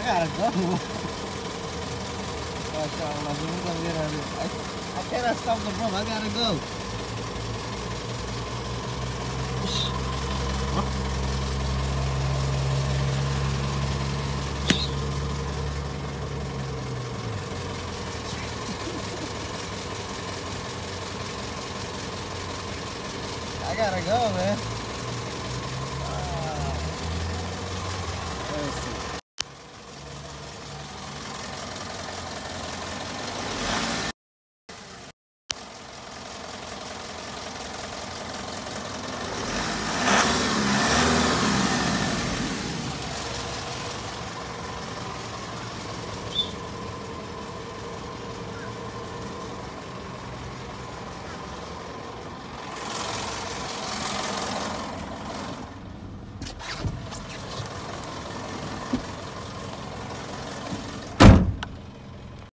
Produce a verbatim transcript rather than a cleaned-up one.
gotta go. Gosh, I, I cannot stop the bump. I gotta go. I gotta go, man. Uh, let me see.